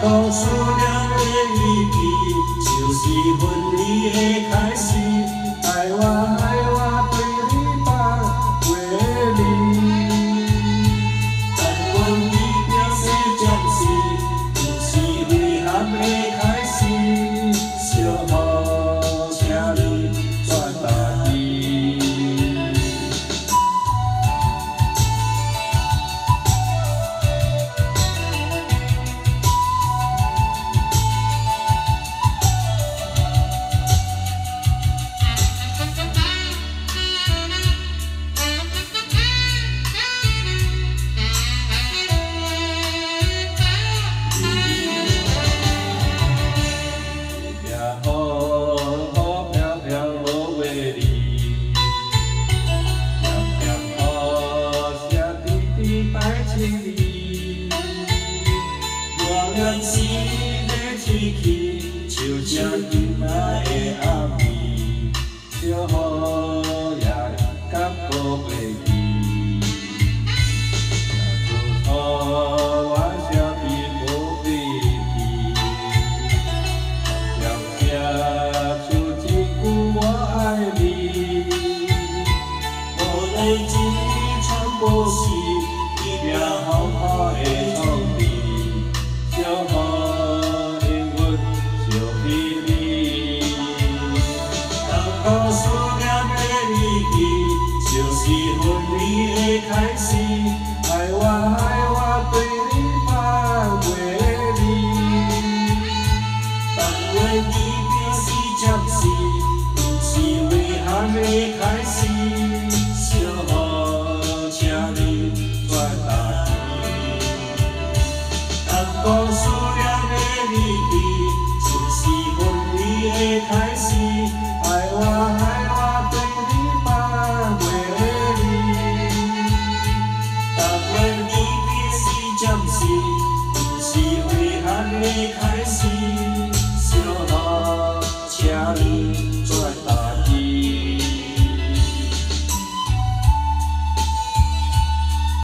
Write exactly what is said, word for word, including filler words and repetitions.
当思念的语气，就是分离的开始。爱我爱我，对你放过你。但阮离别是暂时，不是遗憾的开始。小雨，请你转达去。 我愿心的吹气，就像今仔的暗。